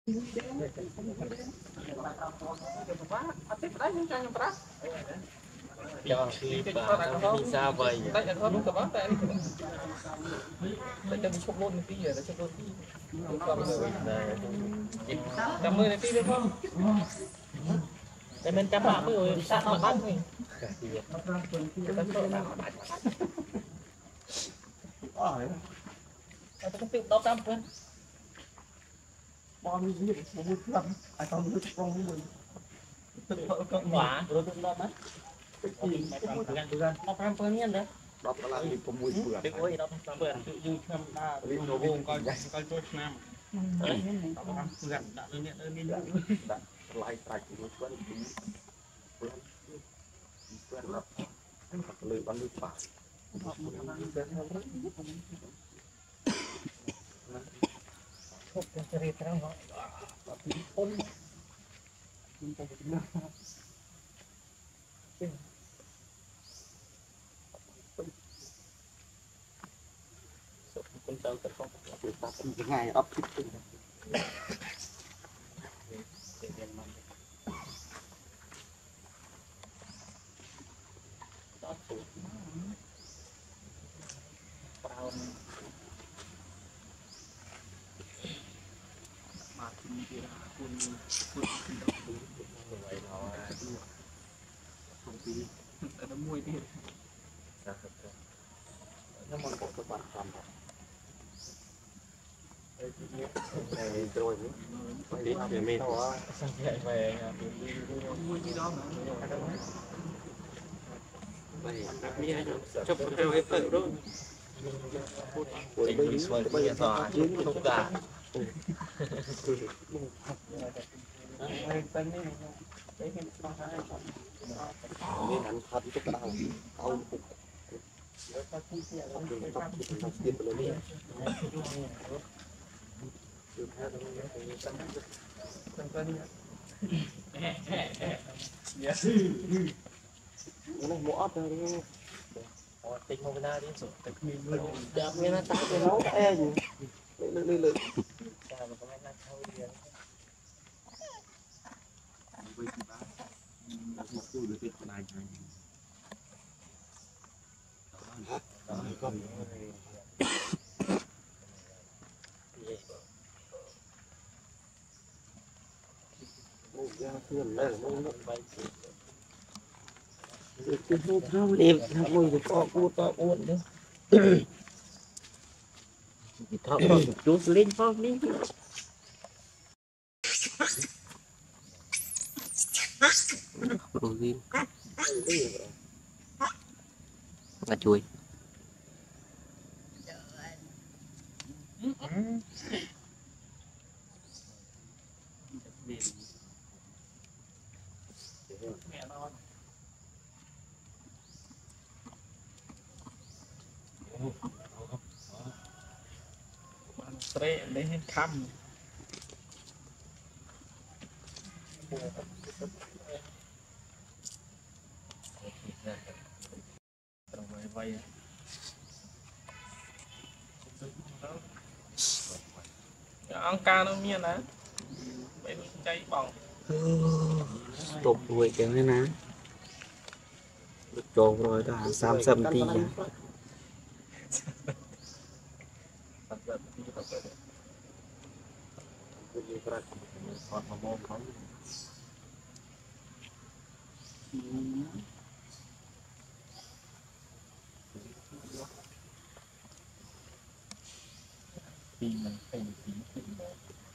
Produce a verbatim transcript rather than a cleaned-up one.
cho khi bà ra vậy tại là không có tại tại cho đi chụp luôn tí giờ để chụp luôn tí trăm mươi này tí được không để mình trăm bạc rồi sát mà bắt mình tôi không tự đau trăm quên bao nhiêu gì một mươi lăm ai không được con mình tự thợ con quả rồi tự đau mất đau trăm phần nhân đấy đọc là gì cũng mùi bừa đừng ơi đọc trăm phần tự dưng tham đa linh đồ vùng coi coi tôi nam đọc trăm phần đã lên nhận lên đi đã lại tại của tôi quen quen lắm lời bắn nước phải không có chơi cái đó ôm con trâu thật không người ta cũng ngày ấp thịt nó mùi đi nó mòn bộ các bạn làm rồi đi về mình sang chạy về mùi gì đó mà chụp theo cái tự đó của bây giờ bây giờ tòa không cả nên ăn thật chút đau đau bụng nó mỏ rồi tinh không ra đi rồi đẹp nghe nó tao cái nấu e gì lên lên lên một cú được tiếp này cái thao đẹp mùi được to cua to uốn đấy thao chút lên phong đi đồ gì là chuối tre lấy hết khăm vay ăn ca nó miên á bên cháy bỏng tụt đuôi cái này nè trộn rồi ta sam sầm tí nha thì mình phải